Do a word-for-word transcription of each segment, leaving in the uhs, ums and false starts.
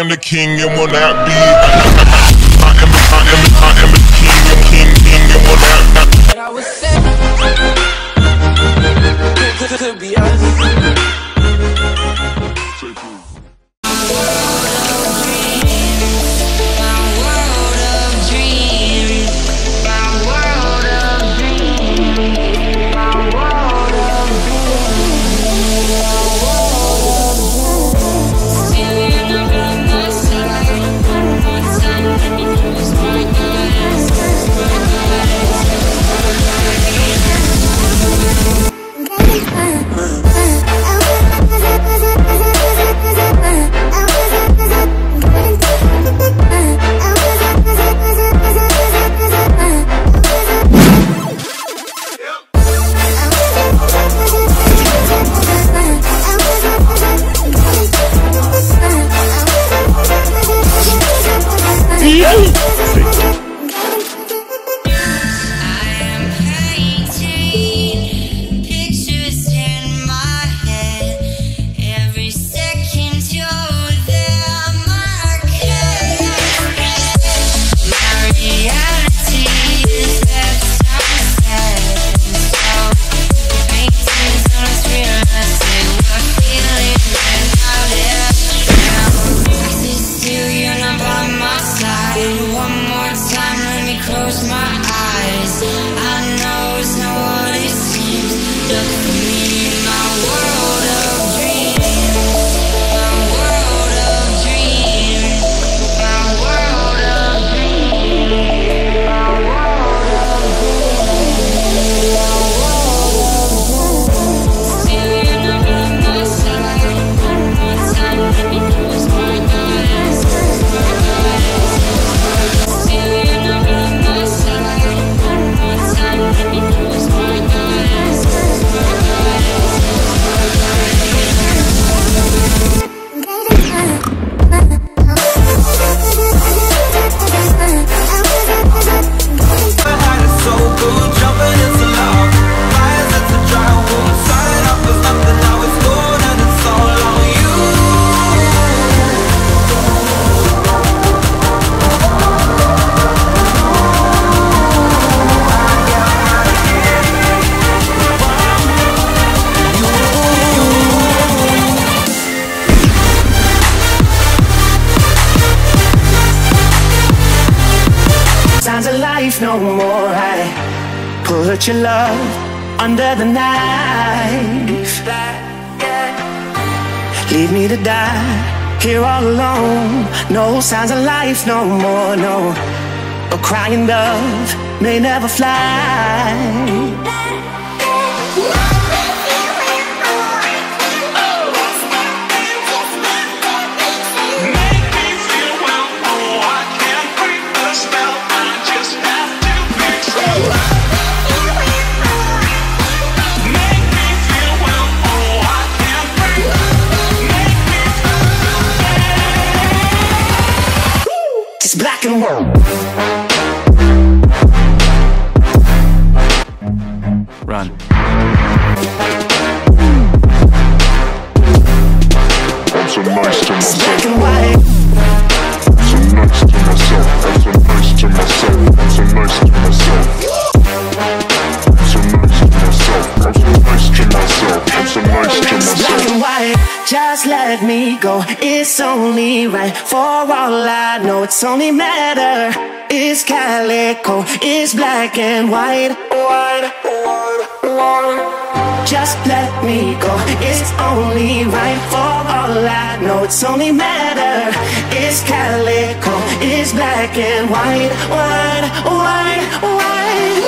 the king and will not be. I am, I am, I am the king and king, king and will not. But I was sad. Could, could, could be us. No more, I put your love under the knife. Leave me to die here all alone. No signs of life no more, no. A crying dove may never fly. Black and white. Run. I'm so nice to myself. Black and white. I'm so nice to myself. I'm so nice to myself. I'm so nice to myself. I'm so nice to myself. I'm so nice to myself. I'm so nice to myself. Black and white. Just let me go. It's only right. For all I know, it's only matter. It's calico. It's black and white. White, white, white. Just let me go. It's only right. For all I know, it's only matter. It's calico. It's black and white. White, white, white.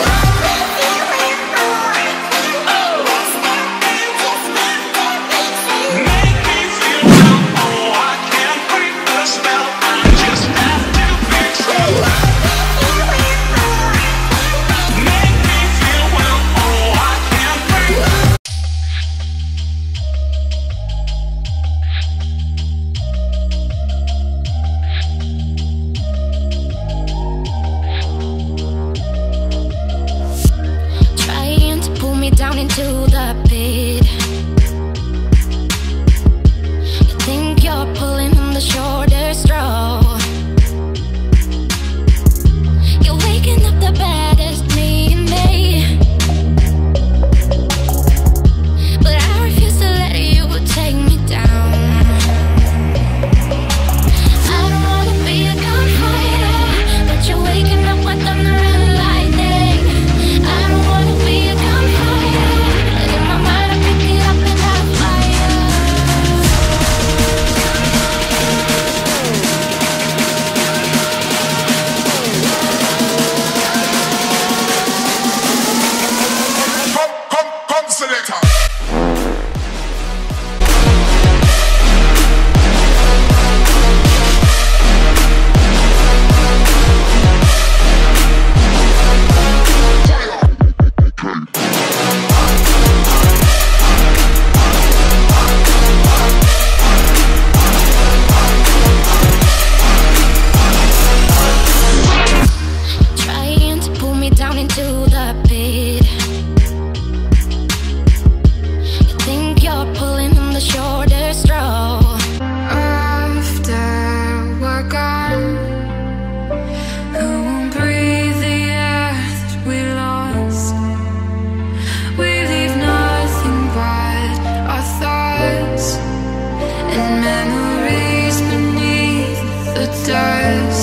dust.